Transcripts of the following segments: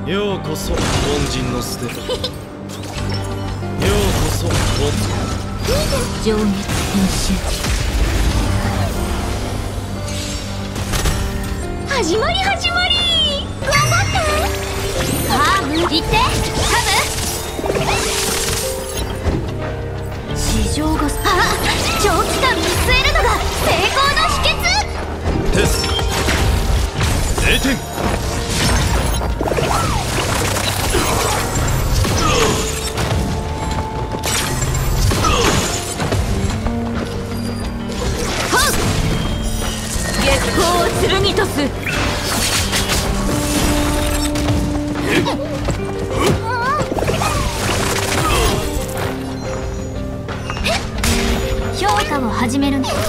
ようこそ凡人の捨てた。ようこそ情熱編集始まり始まり。頑張ってカーブ行ってカブ。市場が長期間見据えるのが成功の秘訣。 テス0点。 月光を剣とす。評価を始めるね。か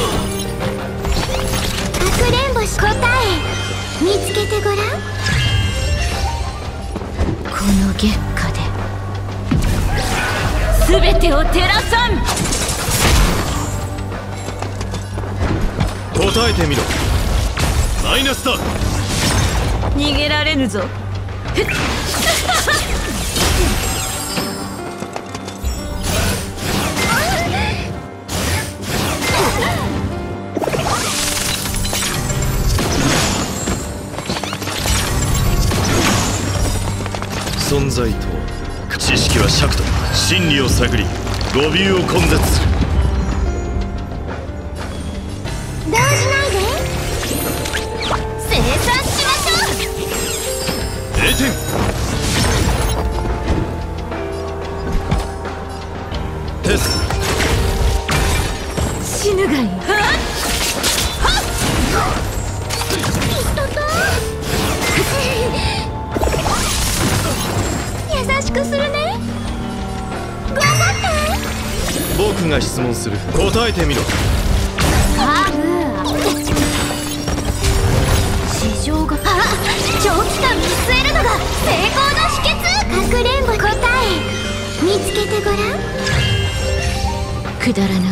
くれんぼし答え見つけてごらん。この月下で全てを照らさん。 答えてみろ。マイナスだ。 逃げられぬぞ。 存在とは知識は尺と真理を探り語尾を根絶する。 動じないで。生産しましょう。 0点。テス死ぬがいい。優しくするね。頑張って。 僕が質問する。答えてみろ。 市場が長期間見据えるのが成功の秘訣。かくれんぼ答え見つけてごらん。くだらない。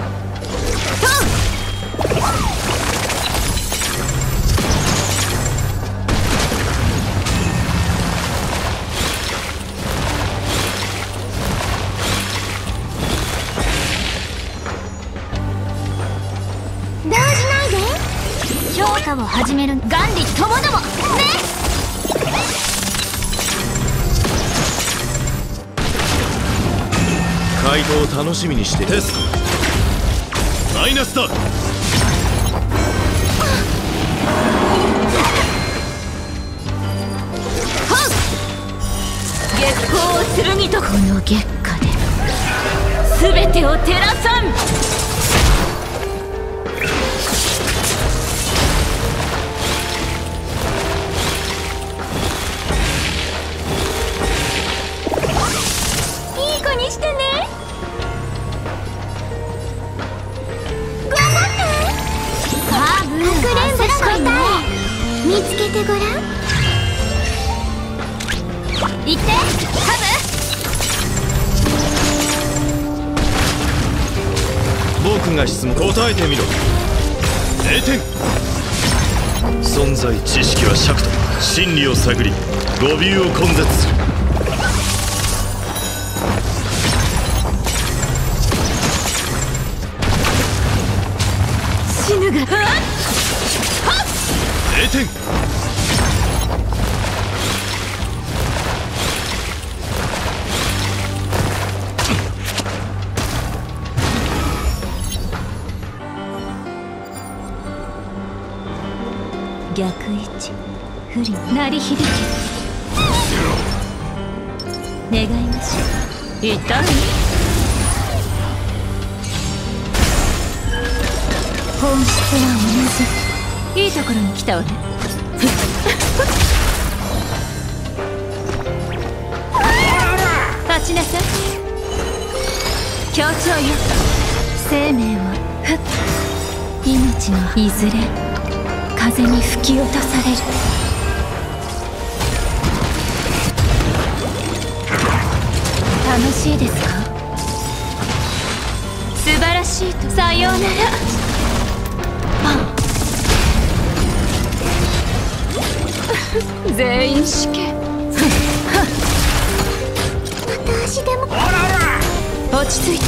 動じないで。評価を始める。元利ともどもね。 回答を楽しみにして。テスマイナスだ。 月光を剣と。この月下で全てを照らさん。いい子にしてね。頑張って。かくれんぼし答え見つけてごらん。行ってカブ。僕が質問。答えてみろ。0点。存在知識は尺と真理を探り語尾を根絶する。 死ぬが。0 点。 逆位置不利鳴り響け。願いましょう。痛い。本質は同じ。いいところに来たわね。立ちなさい。協調よ。生命は命のいずれ風に吹き落とされる。楽しいですか。素晴らしいと。さようなら。 全員死刑。私でも落ち着いて。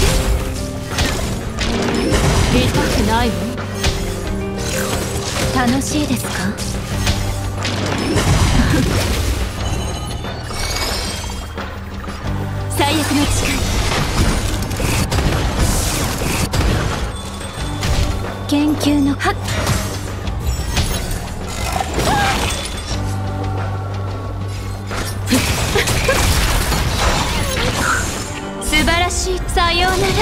痛くないわ。楽しいですか？最悪の誓い。研究のはっ素晴らしい。さようなら。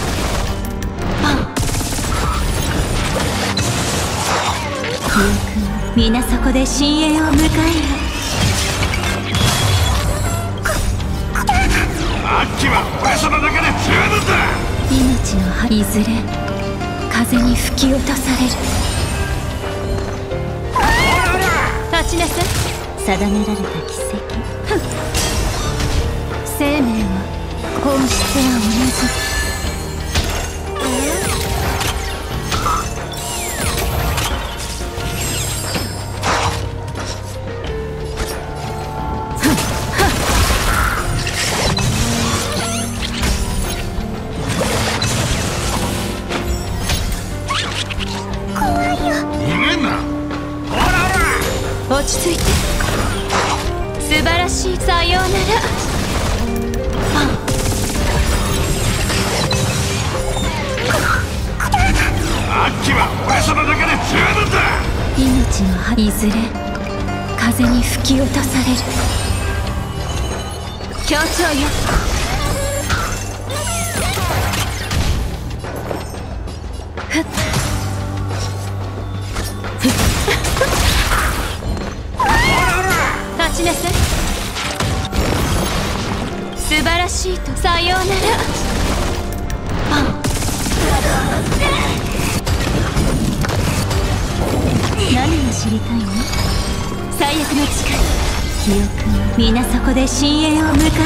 皆そこで深淵を迎えよ。 あっちは俺様だけで十分だ。 命の葉いずれ風に吹き落とされる。立ちなさい。定められた奇跡。生命は本質は同じ。落ち着いて。素晴らしい。さようなら。 あっちは俺様だけで十分だ。 命の葉いずれ風に吹き落とされる。協調よ。ふっ立ちなさい。素晴らしいと。さようなら。何が知りたいの？最悪の誓い。記憶は皆そこで深淵を迎えよ。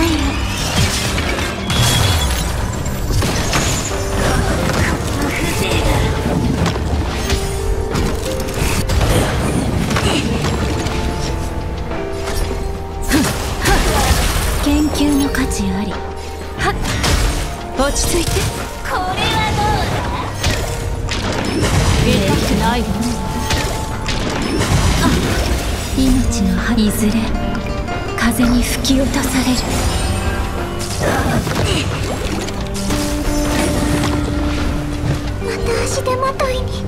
研究の価値あり。はっ落ち着いて。これはどうだ？痛くないわ。命の葉いずれ風に吹き落とされる。また足手まといに。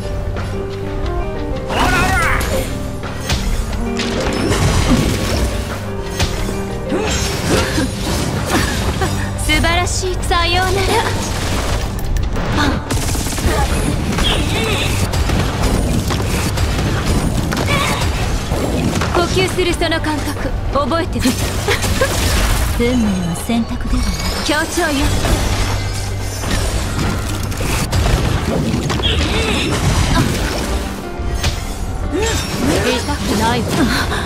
素晴らしい。さようなら。呼吸するその感覚覚えてる？運命は選択ではない。協調よ。痛くないわ。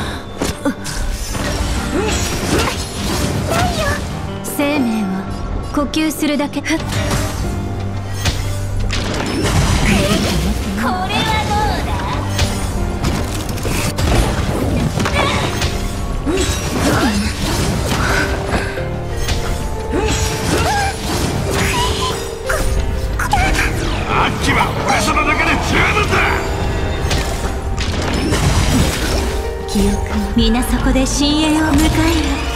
生命は呼吸するだけ。これはどうだ？ あっちは俺様だけで十分だ。 記憶は皆そこで深淵を迎えよ。